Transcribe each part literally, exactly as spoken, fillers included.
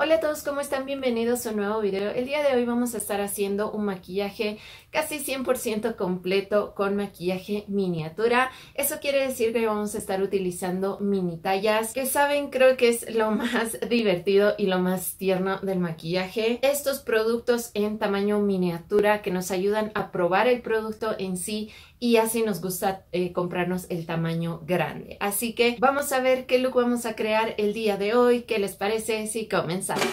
Hola a todos, ¿cómo están? Bienvenidos a un nuevo video. El día de hoy vamos a estar haciendo un maquillaje casi cien por ciento completo con maquillaje miniatura. Eso quiere decir que vamos a estar utilizando mini tallas, que saben, creo que es lo más divertido y lo más tierno del maquillaje. Estos productos en tamaño miniatura que nos ayudan a probar el producto en sí y así nos gusta eh, comprarnos el tamaño grande. Así que vamos a ver qué look vamos a crear el día de hoy. ¿Qué les parece si comenzamos?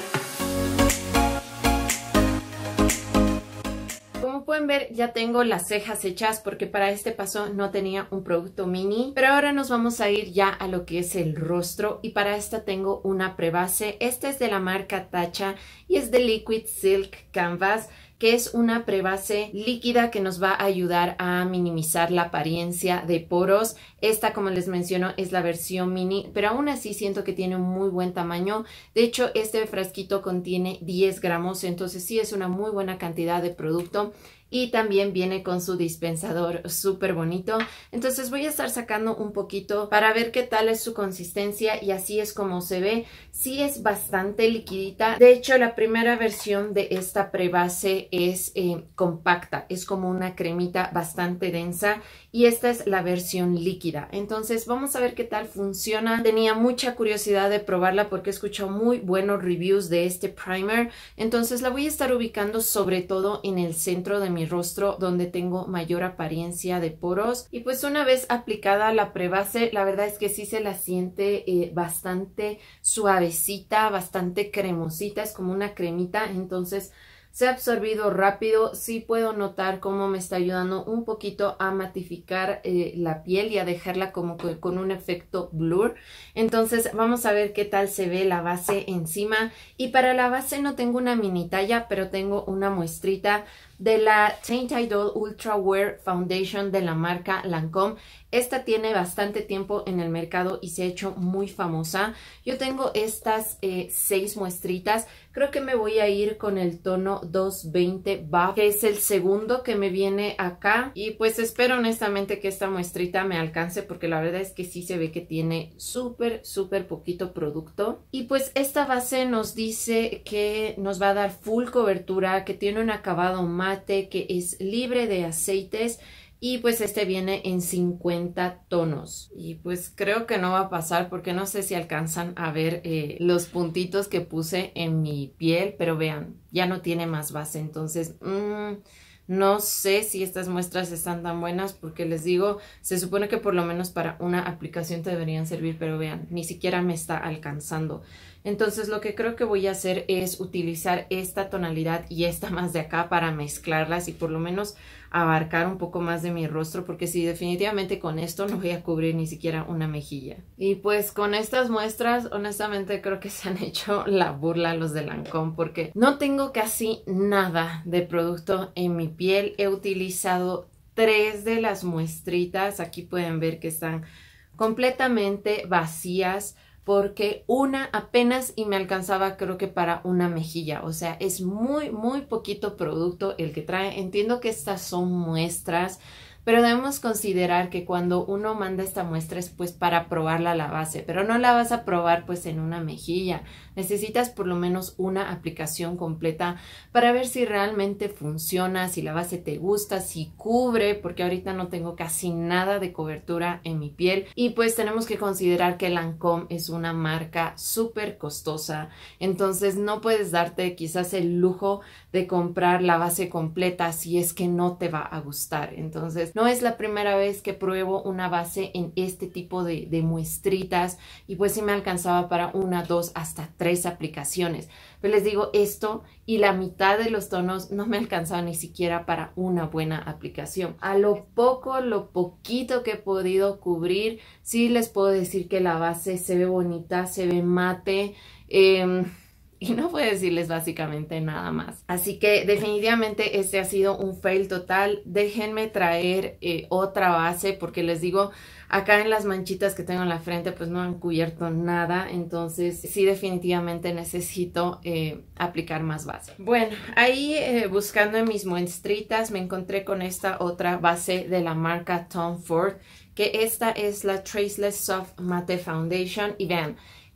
Como pueden ver, ya tengo las cejas hechas porque para este paso no tenía un producto mini, pero ahora nos vamos a ir ya a lo que es el rostro y para esta tengo una prebase. Esta es de la marca Tatcha y es de Liquid Silk Canvas, que es una prebase líquida que nos va a ayudar a minimizar la apariencia de poros. Esta, como les menciono, es la versión mini, pero aún así siento que tiene un muy buen tamaño. De hecho, este frasquito contiene diez gramos, entonces sí es una muy buena cantidad de producto. Y también viene con su dispensador súper bonito. Entonces voy a estar sacando un poquito para ver qué tal es su consistencia y así es como se ve. Sí es bastante liquidita. De hecho, la primera versión de esta prebase es eh, compacta. Es como una cremita bastante densa y esta es la versión líquida. Entonces vamos a ver qué tal funciona. Tenía mucha curiosidad de probarla porque he escuchado muy buenos reviews de este primer. Entonces la voy a estar ubicando sobre todo en el centro de mi mi rostro, donde tengo mayor apariencia de poros. Y pues una vez aplicada la prebase, la verdad es que sí se la siente eh, bastante suavecita, bastante cremosita, es como una cremita, entonces se ha absorbido rápido. Sí puedo notar cómo me está ayudando un poquito a matificar eh, la piel y a dejarla como con un efecto blur. Entonces vamos a ver qué tal se ve la base encima. Y para la base no tengo una mini talla, pero tengo una muestrita de la Saint Idol Ultra Wear Foundation de la marca Lancome. Esta tiene bastante tiempo en el mercado y se ha hecho muy famosa. Yo tengo estas eh, seis muestritas. Creo que me voy a ir con el tono doscientos veinte Buff, que es el segundo que me viene acá. Y pues espero honestamente que esta muestrita me alcance porque la verdad es que sí se ve que tiene súper, súper poquito producto. Y pues esta base nos dice que nos va a dar full cobertura, que tiene un acabado mate, que es libre de aceites. Y pues este viene en cincuenta tonos. Y pues creo que no va a pasar porque no sé si alcanzan a ver eh, los puntitos que puse en mi piel. Pero vean, ya no tiene más base. Entonces, mmm, no sé si estas muestras están tan buenas porque les digo, se supone que por lo menos para una aplicación te deberían servir. Pero vean, ni siquiera me está alcanzando. Entonces lo que creo que voy a hacer es utilizar esta tonalidad y esta más de acá para mezclarlas y por lo menos abarcar un poco más de mi rostro, porque sí, definitivamente con esto no voy a cubrir ni siquiera una mejilla. Y pues con estas muestras honestamente creo que se han hecho la burla los de Lancome porque no tengo casi nada de producto en mi piel. He utilizado tres de las muestritas, aquí pueden ver que están completamente vacías porque una apenas y me alcanzaba creo que para una mejilla. O sea, es muy, muy poquito producto el que trae. Entiendo que estas son muestras, pero debemos considerar que cuando uno manda esta muestra es pues para probarla la base, pero no la vas a probar pues en una mejilla. Necesitas por lo menos una aplicación completa para ver si realmente funciona, si la base te gusta, si cubre, porque ahorita no tengo casi nada de cobertura en mi piel. Y pues tenemos que considerar que Lancome es una marca súper costosa, entonces no puedes darte quizás el lujo de comprar la base completa si es que no te va a gustar. Entonces no es la primera vez que pruebo una base en este tipo de, de muestritas y pues sí me alcanzaba para una, dos, hasta tres aplicaciones. Pero les digo, esto y la mitad de los tonos no me alcanzaba ni siquiera para una buena aplicación. A lo poco, lo poquito que he podido cubrir, sí les puedo decir que la base se ve bonita, se ve mate. Eh, Y no puedo decirles básicamente nada más. Así que definitivamente este ha sido un fail total. Déjenme traer eh, otra base porque les digo, acá en las manchitas que tengo en la frente pues no han cubierto nada. Entonces sí, definitivamente necesito eh, aplicar más base. Bueno, ahí eh, buscando en mis muestritas me encontré con esta otra base de la marca Tom Ford, que esta es la Traceless Soft Matte Foundation. Y vean,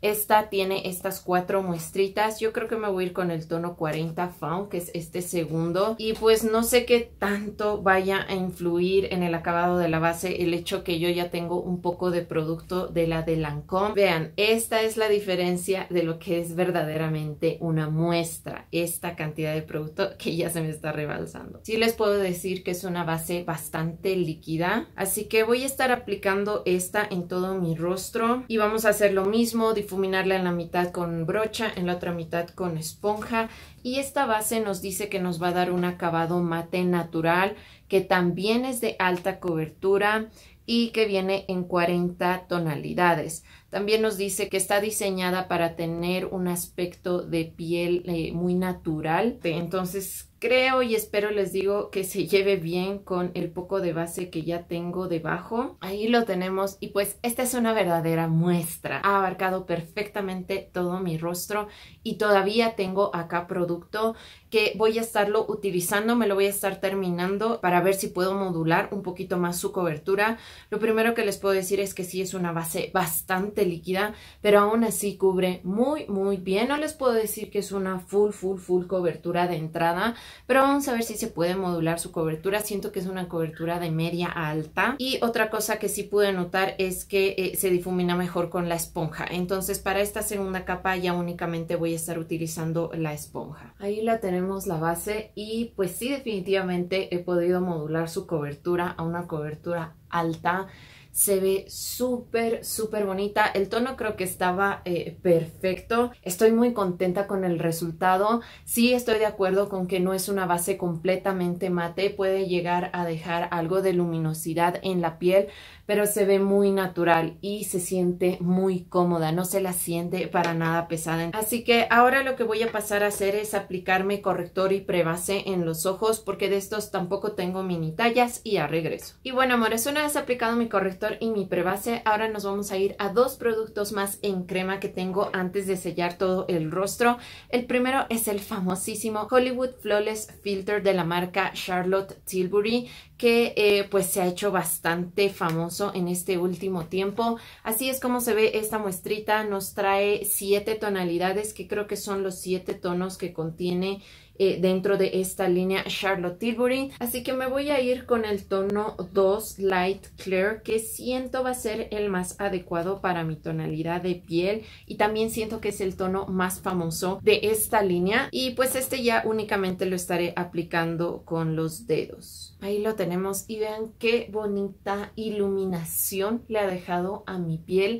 Esta tiene estas cuatro muestritas. Yo creo que me voy a ir con el tono cuarenta Fawn, que es este segundo. Y pues no sé qué tanto vaya a influir en el acabado de la base el hecho que yo ya tengo un poco de producto de la de Lancôme. Vean, esta es la diferencia de lo que es verdaderamente una muestra. Esta cantidad de producto que ya se me está rebalsando. Sí les puedo decir que es una base bastante líquida. Así que voy a estar aplicando esta en todo mi rostro. Y vamos a hacer lo mismo, difuminarla en la mitad con brocha, en la otra mitad con esponja. Y esta base nos dice que nos va a dar un acabado mate natural, que también es de alta cobertura y que viene en cuarenta tonalidades. También nos dice que está diseñada para tener un aspecto de piel eh, muy natural. Entonces creo y espero, les digo, que se lleve bien con el poco de base que ya tengo debajo. Ahí lo tenemos y pues esta es una verdadera muestra. Ha abarcado perfectamente todo mi rostro y todavía tengo acá producto que voy a estarlo utilizando. Me lo voy a estar terminando para ver si puedo modular un poquito más su cobertura. Lo primero que les puedo decir es que sí es una base bastante líquida, pero aún así cubre muy muy bien. No les puedo decir que es una full full full cobertura de entrada, pero vamos a ver si se puede modular su cobertura. Siento que es una cobertura de media a alta. Y otra cosa que sí pude notar es que eh, se difumina mejor con la esponja. Entonces para esta segunda capa ya únicamente voy a estar utilizando la esponja. Ahí la tenemos, la base, y pues sí, definitivamente he podido modular su cobertura a una cobertura alta. Se ve súper, súper bonita. El tono creo que estaba eh, perfecto. Estoy muy contenta con el resultado. Sí estoy de acuerdo con que no es una base completamente mate. Puede llegar a dejar algo de luminosidad en la piel, pero se ve muy natural y se siente muy cómoda. No se la siente para nada pesada. Así que ahora lo que voy a pasar a hacer es aplicarme corrector y prebase en los ojos, porque de estos tampoco tengo mini tallas, y ya regreso. Y bueno, amores, una vez aplicado mi corrector y mi prebase, ahora nos vamos a ir a dos productos más en crema que tengo antes de sellar todo el rostro. El primero es el famosísimo Hollywood Flawless Filter de la marca Charlotte Tilbury, que eh, pues se ha hecho bastante famoso en este último tiempo. Así es como se ve esta muestrita. Nos trae siete tonalidades, que creo que son los siete tonos que contiene Eh, dentro de esta línea Charlotte Tilbury. Así que me voy a ir con el tono dos Light Clear, que siento va a ser el más adecuado para mi tonalidad de piel, y también siento que es el tono más famoso de esta línea. Y pues este ya únicamente lo estaré aplicando con los dedos. Ahí lo tenemos y vean qué bonita iluminación le ha dejado a mi piel.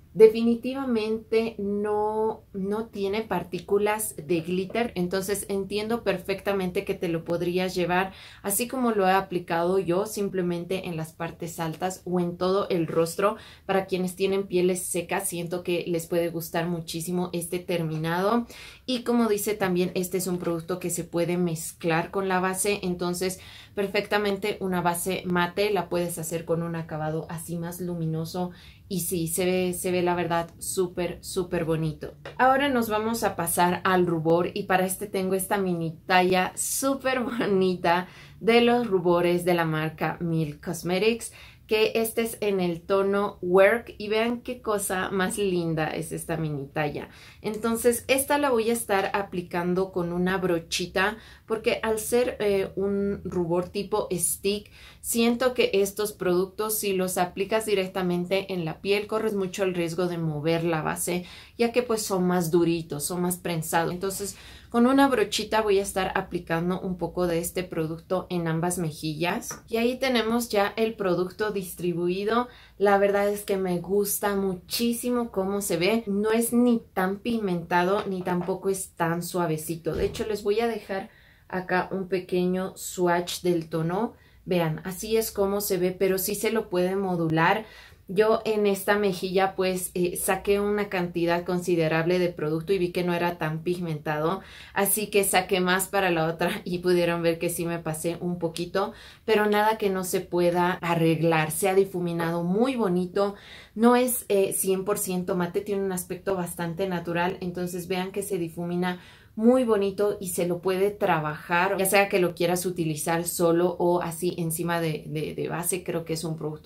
Definitivamente no, no tiene partículas de glitter, entonces entiendo perfectamente que te lo podrías llevar así como lo he aplicado yo, simplemente en las partes altas o en todo el rostro. Para quienes tienen pieles secas, siento que les puede gustar muchísimo este terminado. Y como dice también, este es un producto que se puede mezclar con la base, entonces perfectamente una base mate la puedes hacer con un acabado así más luminoso. Y sí, se ve, se ve la verdad súper, súper bonito. Ahora nos vamos a pasar al rubor, y para este tengo esta mini talla súper bonita de los rubores de la marca Milk Cosmetics, que este es en el tono Work, y vean qué cosa más linda es esta mini talla. Entonces esta la voy a estar aplicando con una brochita, porque al ser eh, un rubor tipo stick, siento que estos productos, si los aplicas directamente en la piel, corres mucho el riesgo de mover la base, ya que pues son más duritos, son más prensados. Entonces con una brochita voy a estar aplicando un poco de este producto en ambas mejillas. Y ahí tenemos ya el producto distribuido. La verdad es que me gusta muchísimo cómo se ve. No es ni tan pigmentado ni tampoco es tan suavecito. De hecho, les voy a dejar acá un pequeño swatch del tono. Vean, así es como se ve, pero sí se lo puede modular. Yo en esta mejilla pues eh, saqué una cantidad considerable de producto y vi que no era tan pigmentado, así que saqué más para la otra y pudieron ver que sí me pasé un poquito, pero nada que no se pueda arreglar. Se ha difuminado muy bonito, no es eh, cien por ciento mate, tiene un aspecto bastante natural, entonces vean que se difumina muy bonito y se lo puede trabajar, ya sea que lo quieras utilizar solo o así encima de, de, de base. Creo que es un producto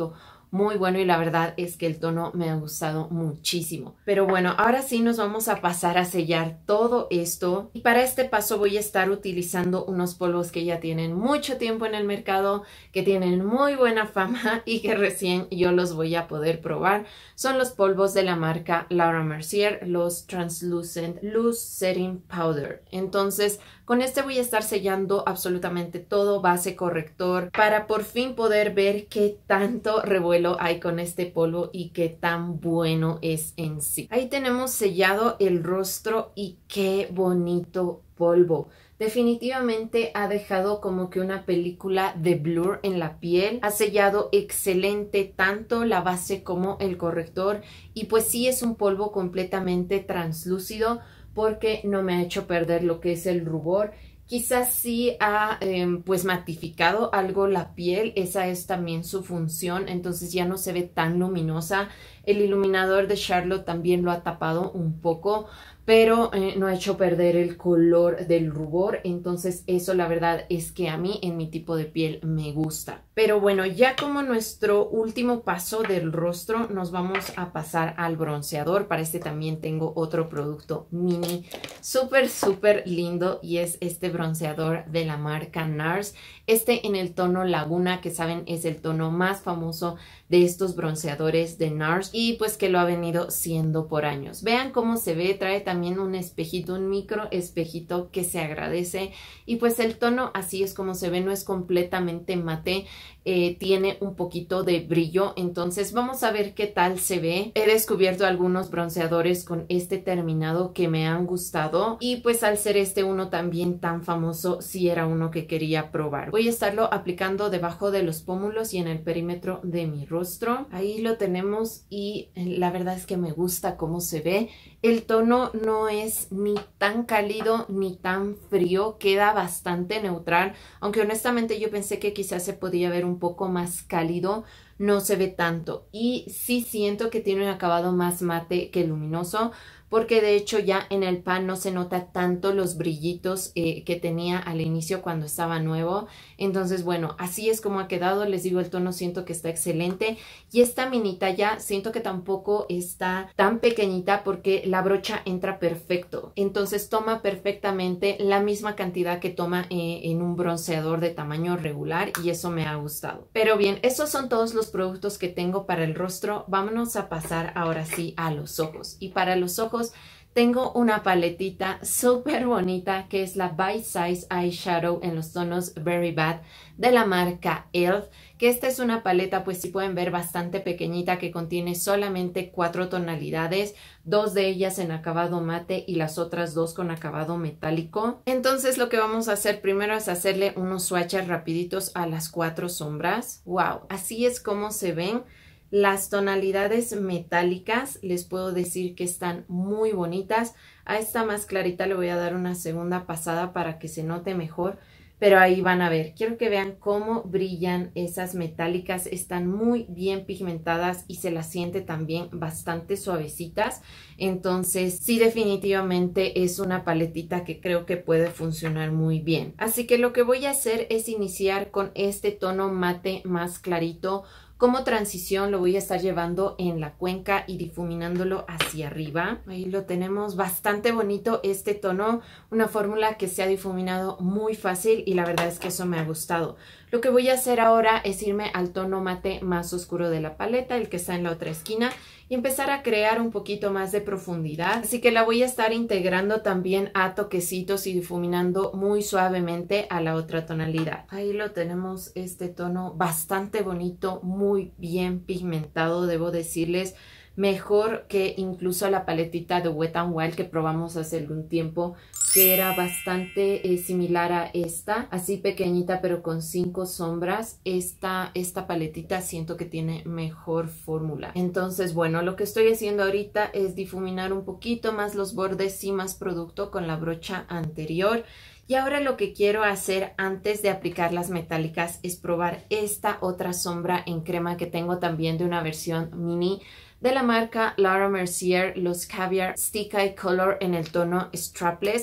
muy bueno y la verdad es que el tono me ha gustado muchísimo. Pero bueno, ahora sí nos vamos a pasar a sellar todo esto y para este paso voy a estar utilizando unos polvos que ya tienen mucho tiempo en el mercado, que tienen muy buena fama y que recién yo los voy a poder probar. Son los polvos de la marca Laura Mercier, los Translucent Loose Setting Powder. Entonces con este voy a estar sellando absolutamente todo, base, corrector, para por fin poder ver qué tanto revuelo hay con este polvo y qué tan bueno es en sí. Ahí tenemos sellado el rostro y qué bonito polvo. Definitivamente ha dejado como que una película de blur en la piel. Ha sellado excelente tanto la base como el corrector y pues sí es un polvo completamente translúcido porque no me ha hecho perder lo que es el rubor. Quizás sí ha eh, pues matificado algo la piel, esa es también su función, entonces ya no se ve tan luminosa. El iluminador de Charlotte también lo ha tapado un poco, pero eh, no ha hecho perder el color del rubor, entonces eso la verdad es que a mí en mi tipo de piel me gusta. Pero bueno, ya como nuestro último paso del rostro nos vamos a pasar al bronceador. Para este también tengo otro producto mini súper súper lindo y es este bronceador de la marca NARS. Este en el tono Laguna, que saben es el tono más famoso de estos bronceadores de NARS y pues que lo ha venido siendo por años. Vean cómo se ve, trae también un espejito, un micro espejito que se agradece y pues el tono así es como se ve, no es completamente mate. Eh, tiene un poquito de brillo, entonces vamos a ver qué tal se ve. He descubierto algunos bronceadores con este terminado que me han gustado y pues al ser este uno también tan famoso, sí era uno que quería probar. Voy a estarlo aplicando debajo de los pómulos y en el perímetro de mi rostro. Ahí lo tenemos y la verdad es que me gusta cómo se ve. El tono no es ni tan cálido ni tan frío, queda bastante neutral, aunque honestamente yo pensé que quizás se podía ver un poco más cálido, no se ve tanto y sí siento que tiene un acabado más mate que luminoso, porque de hecho ya en el pan no se nota tanto los brillitos eh, que tenía al inicio cuando estaba nuevo. Entonces bueno, así es como ha quedado. Les digo, el tono siento que está excelente y esta mini talla siento que tampoco está tan pequeñita porque la brocha entra perfecto, entonces toma perfectamente la misma cantidad que toma eh, en un bronceador de tamaño regular y eso me ha gustado. Pero bien, esos son todos los productos que tengo para el rostro. Vámonos a pasar ahora sí a los ojos y para los ojos tengo una paletita súper bonita que es la Bite Size Eyeshadow en los tonos Very Bad de la marca E L F, que esta es una paleta, pues si pueden ver, bastante pequeñita, que contiene solamente cuatro tonalidades, dos de ellas en acabado mate y las otras dos con acabado metálico. Entonces lo que vamos a hacer primero es hacerle unos swatches rapiditos a las cuatro sombras. Wow, así es como se ven. Las tonalidades metálicas les puedo decir que están muy bonitas. A esta más clarita le voy a dar una segunda pasada para que se note mejor, pero ahí van a ver. Quiero que vean cómo brillan esas metálicas, están muy bien pigmentadas y se las siente también bastante suavecitas. Entonces sí, definitivamente es una paletita que creo que puede funcionar muy bien. Así que lo que voy a hacer es iniciar con este tono mate más clarito. Como transición lo voy a estar llevando en la cuenca y difuminándolo hacia arriba. Ahí lo tenemos, bastante bonito este tono, una fórmula que se ha difuminado muy fácil y la verdad es que eso me ha gustado. Lo que voy a hacer ahora es irme al tono mate más oscuro de la paleta, el que está en la otra esquina, y empezar a crear un poquito más de profundidad. Así que la voy a estar integrando también a toquecitos y difuminando muy suavemente a la otra tonalidad. Ahí lo tenemos, este tono bastante bonito, muy bien pigmentado, debo decirles. Mejor que incluso la paletita de Wet n Wild que probamos hace algún tiempo, que era bastante eh, similar a esta, así pequeñita pero con cinco sombras. Esta, esta paletita siento que tiene mejor fórmula. Entonces bueno, lo que estoy haciendo ahorita es difuminar un poquito más los bordes y más producto con la brocha anterior. Y ahora lo que quiero hacer antes de aplicar las metálicas es probar esta otra sombra en crema que tengo también de una versión mini de la marca Laura Mercier, los Caviar Stick Eye Color en el tono Strapless.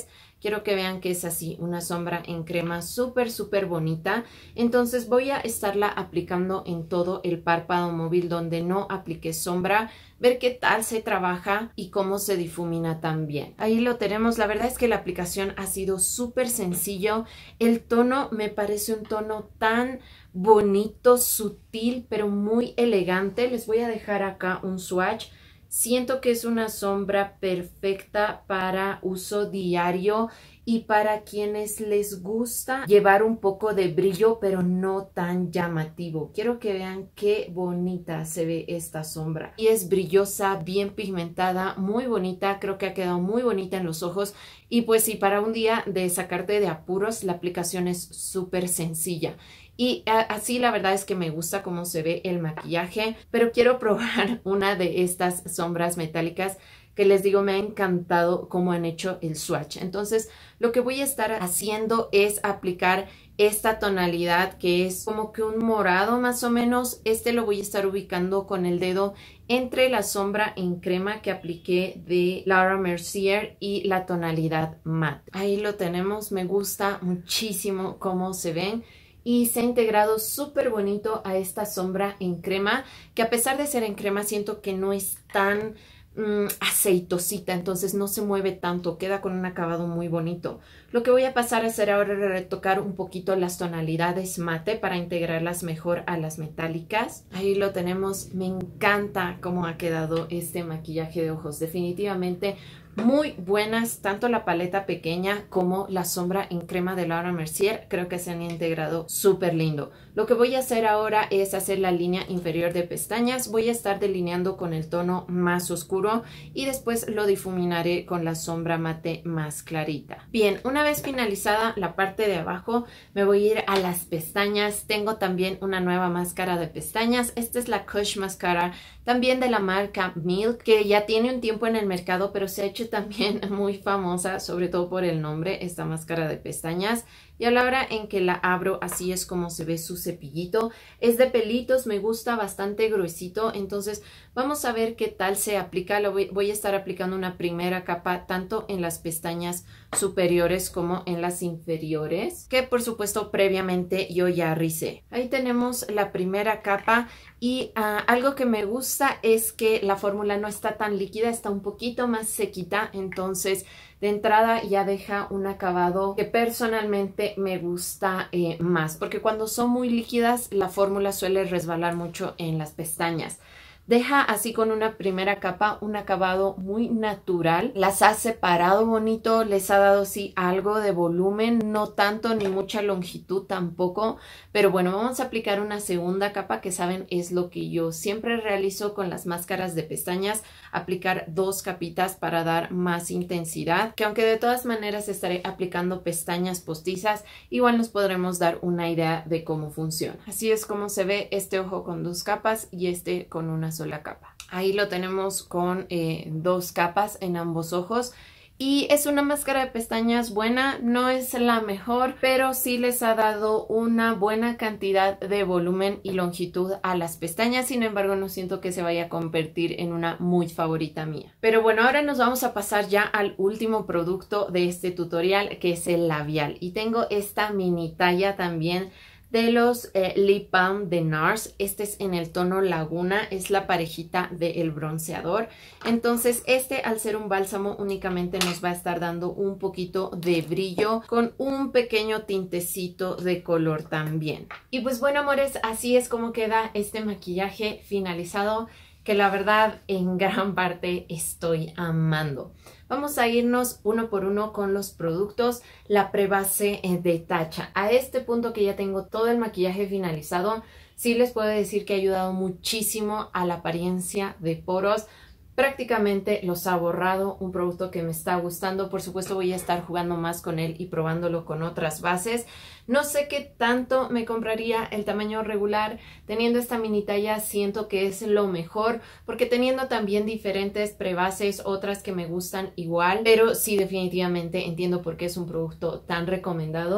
Quiero que vean que es así, una sombra en crema súper, súper bonita. Entonces voy a estarla aplicando en todo el párpado móvil donde no apliqué sombra, ver qué tal se trabaja y cómo se difumina también. Ahí lo tenemos. La verdad es que la aplicación ha sido súper sencillo. El tono me parece un tono tan bonito, sutil, pero muy elegante. Les voy a dejar acá un swatch. Siento que es una sombra perfecta para uso diario y para quienes les gusta llevar un poco de brillo, pero no tan llamativo. Quiero que vean qué bonita se ve esta sombra. Y es brillosa, bien pigmentada, muy bonita. Creo que ha quedado muy bonita en los ojos. Y pues sí, para un día de sacarte de apuros, la aplicación es súper sencilla. Y así la verdad es que me gusta cómo se ve el maquillaje, pero quiero probar una de estas sombras metálicas que les digo me ha encantado cómo han hecho el swatch. Entonces lo que voy a estar haciendo es aplicar esta tonalidad que es como que un morado más o menos. Este lo voy a estar ubicando con el dedo entre la sombra en crema que apliqué de Laura Mercier y la tonalidad matte. Ahí lo tenemos, me gusta muchísimo cómo se ven. Y se ha integrado súper bonito a esta sombra en crema, que a pesar de ser en crema siento que no es tan mmm, aceitosita, entonces no se mueve tanto, queda con un acabado muy bonito. Lo que voy a pasar a hacer ahora es retocar un poquito las tonalidades mate para integrarlas mejor a las metálicas. Ahí lo tenemos, me encanta cómo ha quedado este maquillaje de ojos, definitivamente muy buenas, tanto la paleta pequeña como la sombra en crema de Laura Mercier, creo que se han integrado súper lindo. Lo que voy a hacer ahora es hacer la línea inferior de pestañas, voy a estar delineando con el tono más oscuro y después lo difuminaré con la sombra mate más clarita. Bien, una vez finalizada la parte de abajo, me voy a ir a las pestañas. Tengo también una nueva máscara de pestañas, esta es la Kush Mascara, también de la marca Milk, que ya tiene un tiempo en el mercado, pero se ha hecho también muy famosa, sobre todo por el nombre, esta máscara de pestañas. Y a la hora en que la abro, así es como se ve su cepillito. Es de pelitos, me gusta bastante gruesito, entonces vamos a ver qué tal se aplica. Lo voy, voy a estar aplicando una primera capa tanto en las pestañas superiores como en las inferiores, que por supuesto previamente yo ya rizé. Ahí tenemos la primera capa y uh, algo que me gusta es que la fórmula no está tan líquida, está un poquito más sequita, entonces de entrada ya deja un acabado que personalmente me gusta eh, más, porque cuando son muy líquidas la fórmula suele resbalar mucho en las pestañas. Deja así con una primera capa un acabado muy natural, las ha separado bonito, les ha dado sí algo de volumen, no tanto ni mucha longitud tampoco, pero bueno, vamos a aplicar una segunda capa que saben es lo que yo siempre realizo con las máscaras de pestañas, aplicar dos capitas para dar más intensidad, que aunque de todas maneras estaré aplicando pestañas postizas, igual nos podremos dar una idea de cómo funciona. Así es como se ve este ojo con dos capas y este con una sola capa. Ahí lo tenemos con eh, dos capas en ambos ojos y es una máscara de pestañas buena, no es la mejor, pero sí les ha dado una buena cantidad de volumen y longitud a las pestañas. Sin embargo, no siento que se vaya a convertir en una muy favorita mía. Pero bueno, ahora nos vamos a pasar ya al último producto de este tutorial, que es el labial, y tengo esta mini talla también de los eh, Lip Balm de NARS. Este es en el tono Laguna, es la parejita del bronceador. Entonces este, al ser un bálsamo, únicamente nos va a estar dando un poquito de brillo con un pequeño tintecito de color también. Y pues bueno, amores, así es como queda este maquillaje finalizado, que la verdad en gran parte estoy amando. Vamos a irnos uno por uno con los productos. La prebase de Tatcha. A este punto que ya tengo todo el maquillaje finalizado, sí les puedo decir que ha ayudado muchísimo a la apariencia de poros. Prácticamente los ha borrado, un producto que me está gustando. Por supuesto voy a estar jugando más con él y probándolo con otras bases. No sé qué tanto me compraría el tamaño regular. Teniendo esta mini talla siento que es lo mejor, porque teniendo también diferentes prebases, otras que me gustan igual, pero sí definitivamente entiendo por qué es un producto tan recomendado,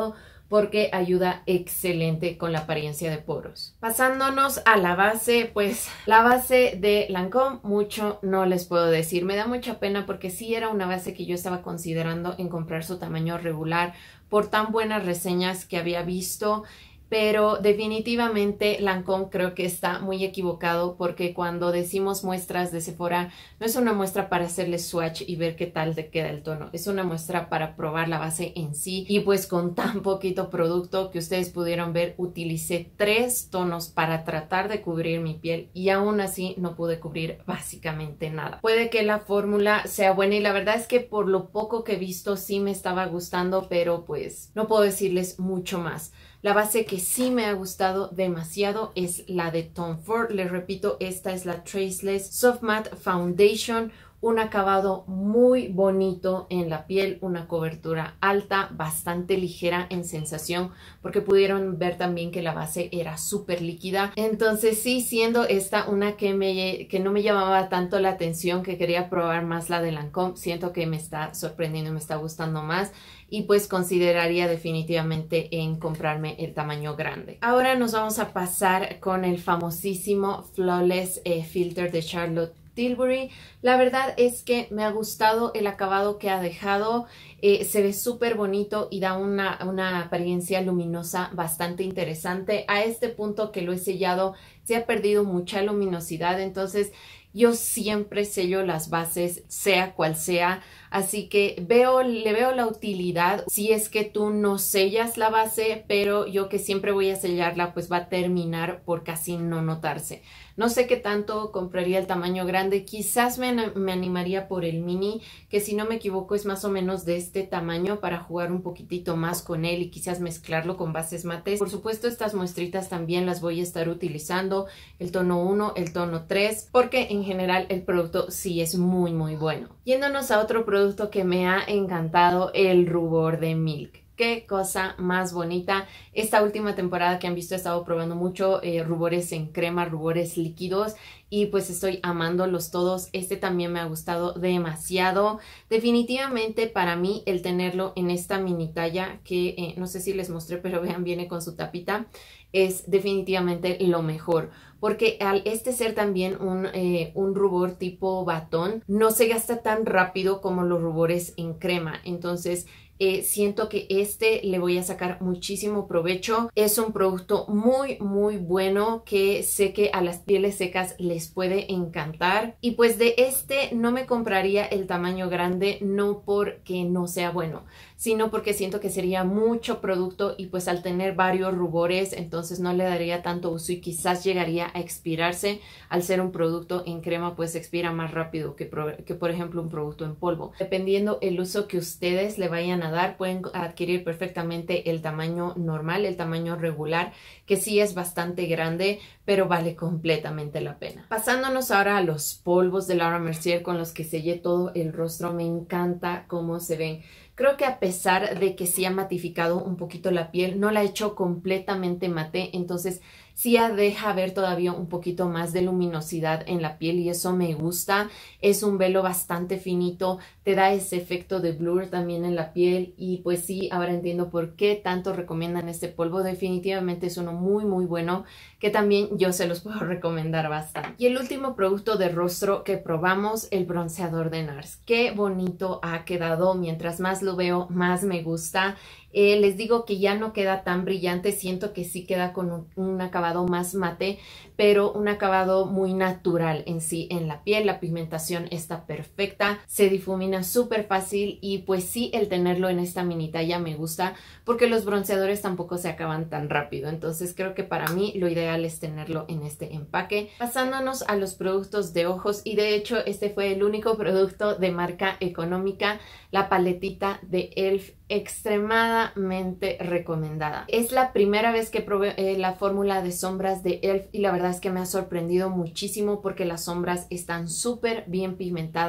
porque ayuda excelente con la apariencia de poros. Pasándonos a la base, pues la base de Lancôme mucho no les puedo decir. Me da mucha pena porque sí era una base que yo estaba considerando en comprar su tamaño regular por tan buenas reseñas que había visto. Pero definitivamente Lancôme creo que está muy equivocado porque cuando decimos muestras de Sephora no es una muestra para hacerle swatch y ver qué tal te queda el tono, es una muestra para probar la base en sí. Y pues con tan poquito producto que ustedes pudieron ver, utilicé tres tonos para tratar de cubrir mi piel y aún así no pude cubrir básicamente nada. Puede que la fórmula sea buena y la verdad es que por lo poco que he visto sí me estaba gustando, pero pues no puedo decirles mucho más. La base que sí me ha gustado demasiado es la de Tom Ford. Les repito, esta es la Traceless Soft Matte Foundation. Un acabado muy bonito en la piel, una cobertura alta, bastante ligera en sensación, porque pudieron ver también que la base era súper líquida. Entonces sí, siendo esta una que, me, que no me llamaba tanto la atención, que quería probar más la de Lancôme, siento que me está sorprendiendo y me está gustando más. Y pues consideraría definitivamente en comprarme el tamaño grande. Ahora nos vamos a pasar con el famosísimo Flawless eh, Filter de Charlotte Tilbury. La verdad es que me ha gustado el acabado que ha dejado. Eh, se ve súper bonito y da una, una apariencia luminosa bastante interesante. A este punto que lo he sellado se ha perdido mucha luminosidad, entonces yo siempre sello las bases, sea cual sea, así que veo, le veo la utilidad si es que tú no sellas la base, pero yo que siempre voy a sellarla, pues va a terminar por casi no notarse. No sé qué tanto compraría el tamaño grande, quizás me, me animaría por el mini, que si no me equivoco es más o menos de este tamaño para jugar un poquitito más con él y quizás mezclarlo con bases mates. Por supuesto, estas muestritas también las voy a estar utilizando, el tono uno, el tono tres, porque en general el producto sí es muy muy bueno. Yéndonos a otro producto que me ha encantado, el rubor de Milk. Qué cosa más bonita. Esta última temporada que han visto he estado probando mucho eh, rubores en crema, rubores líquidos y pues estoy amándolos todos. Este también me ha gustado demasiado. Definitivamente para mí el tenerlo en esta mini talla que eh, no sé si les mostré, pero vean, viene con su tapita, es definitivamente lo mejor. Porque al este ser también un, eh, un rubor tipo batón, no se gasta tan rápido como los rubores en crema. Entonces Eh, siento que este le voy a sacar muchísimo provecho. Es un producto muy muy bueno que sé que a las pieles secas les puede encantar. Y pues de este no me compraría el tamaño grande, no porque no sea bueno, sino porque siento que sería mucho producto y pues al tener varios rubores entonces no le daría tanto uso y quizás llegaría a expirarse. Al ser un producto en crema pues expira más rápido que, que por ejemplo un producto en polvo. Dependiendo el uso que ustedes le vayan a dar, pueden adquirir perfectamente el tamaño normal, el tamaño regular, que sí es bastante grande, pero vale completamente la pena. Pasándonos ahora a los polvos de Laura Mercier con los que sellé todo el rostro, me encanta cómo se ven. Creo que a pesar de que sí ha matificado un poquito la piel, no la ha hecho completamente mate, entonces sí deja ver todavía un poquito más de luminosidad en la piel y eso me gusta. Es un velo bastante finito, te da ese efecto de blur también en la piel y pues sí, ahora entiendo por qué tanto recomiendan este polvo. Definitivamente es uno muy muy bueno que también yo se los puedo recomendar bastante. Y el último producto de rostro que probamos, el bronceador de NARS. Qué bonito ha quedado, mientras más lo veo más me gusta. Eh, les digo que ya no queda tan brillante, siento que sí queda con un, un acabado más mate, pero un acabado muy natural en sí en la piel. La pigmentación está perfecta, se difumina súper fácil y pues sí, el tenerlo en esta mini talla me gusta porque los bronceadores tampoco se acaban tan rápido, entonces creo que para mí lo ideal es tenerlo en este empaque. Pasándonos a los productos de ojos, y de hecho este fue el único producto de marca económica, la paletita de E L F, extremadamente recomendada. Es la primera vez que probé eh, la fórmula de sombras de E L F y la verdad es que me ha sorprendido muchísimo porque las sombras están súper bien pigmentadas,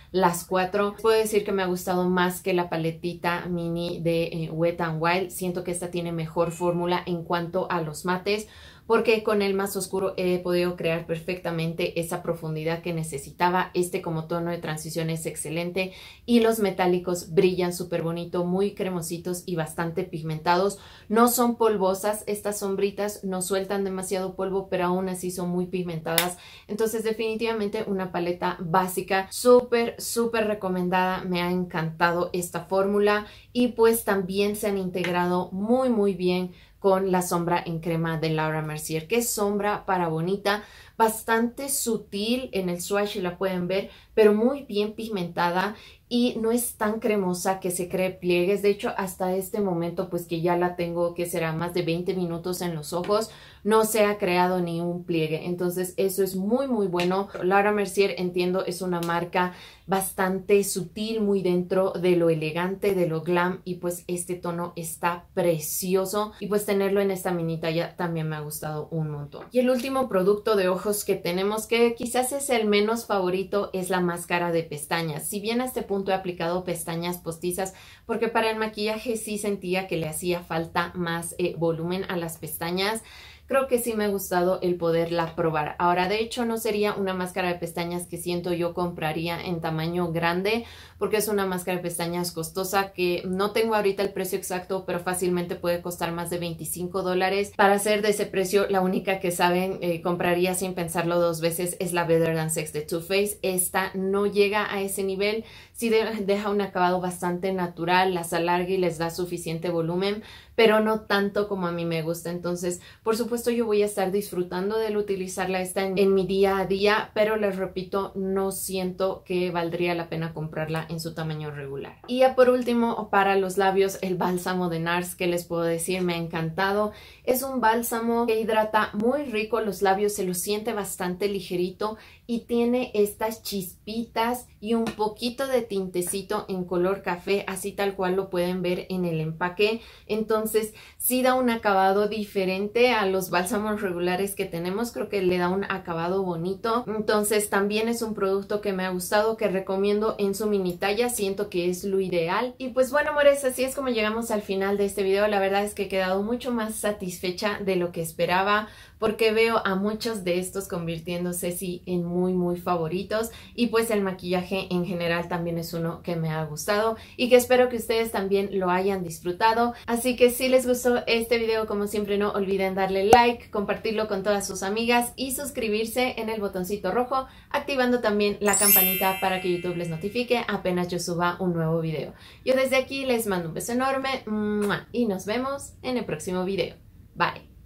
las cuatro. Puedo decir que me ha gustado más que la paletita mini de eh, Wet n Wild. Siento que esta tiene mejor fórmula en cuanto a los mates, porque con el más oscuro he podido crear perfectamente esa profundidad que necesitaba. Este como tono de transición es excelente y los metálicos brillan súper bonito, muy cremositos y bastante pigmentados. No son polvosas estas sombritas, no sueltan demasiado polvo, pero aún así son muy pigmentadas. Entonces definitivamente una paleta básica, súper, súper recomendada. Me ha encantado esta fórmula y pues también se han integrado muy, muy bien con la sombra en crema de Laura Mercier, que es sombra para bonita, bastante sutil en el swatch, la pueden ver, pero muy bien pigmentada y no es tan cremosa que se cree pliegues. De hecho, hasta este momento, pues que ya la tengo, que será más de veinte minutos en los ojos, no se ha creado ni un pliegue. Entonces, eso es muy, muy bueno. Laura Mercier, entiendo, es una marca bastante sutil, muy dentro de lo elegante, de lo glam, y pues este tono está precioso. Y pues tenerlo en esta mini talla también me ha gustado un montón. Y el último producto de ojos que tenemos, que quizás es el menos favorito, es la máscara de pestañas. Si bien a este punto he aplicado pestañas postizas, porque para el maquillaje sí sentía que le hacía falta más eh, volumen a las pestañas, creo que sí me ha gustado el poderla probar. Ahora, de hecho, no sería una máscara de pestañas que siento yo compraría en tamaño grande, porque es una máscara de pestañas costosa que no tengo ahorita el precio exacto, pero fácilmente puede costar más de veinticinco dólares. Para ser de ese precio, la única que saben eh, compraría sin pensarlo dos veces es la Better Than Sex de Too Faced. Esta no llega a ese nivel, sí de, deja un acabado bastante natural, las alarga y les da suficiente volumen, pero no tanto como a mí me gusta. Entonces, por supuesto, yo voy a estar disfrutando de utilizarla esta en, en mi día a día, pero les repito, no siento que valdría la pena comprarla en su tamaño regular. Y ya por último, para los labios, el bálsamo de NARS, que les puedo decir, me ha encantado. Es un bálsamo que hidrata muy rico los labios, se los siente bastante ligerito y tiene estas chispitas y un poquito de tintecito en color café, así tal cual lo pueden ver en el empaque. Entonces sí da un acabado diferente a los bálsamos regulares que tenemos, creo que le da un acabado bonito. Entonces también es un producto que me ha gustado, que recomiendo en su mini talla, siento que es lo ideal. Y pues bueno, amores, así es como llegamos al final de este video. La verdad es que he quedado mucho más satisfecha de lo que esperaba, porque veo a muchos de estos convirtiéndose sí en muy muy favoritos, y pues el maquillaje en general también es uno que me ha gustado y que espero que ustedes también lo hayan disfrutado. Así que si les gustó este video, como siempre, no olviden darle like, compartirlo con todas sus amigas y suscribirse en el botoncito rojo, activando también la campanita para que YouTube les notifique apenas yo suba un nuevo video. Yo desde aquí les mando un beso enorme y nos vemos en el próximo video. Bye.